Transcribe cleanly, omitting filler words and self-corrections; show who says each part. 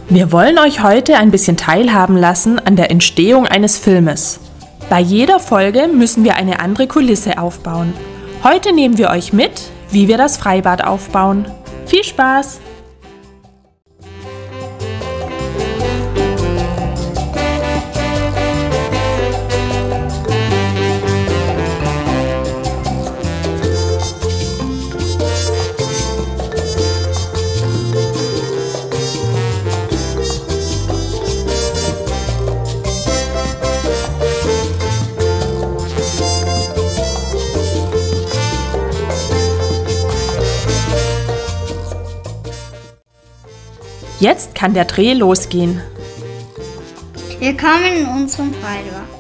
Speaker 1: Wir wollen euch heute ein bisschen teilhaben lassen an der Entstehung eines Filmes. Bei jeder Folge müssen wir eine andere Kulisse aufbauen. Heute nehmen wir euch mit, wie wir das Freibad aufbauen. Viel Spaß! Jetzt kann der Dreh losgehen.
Speaker 2: Willkommen in unserem Freibad.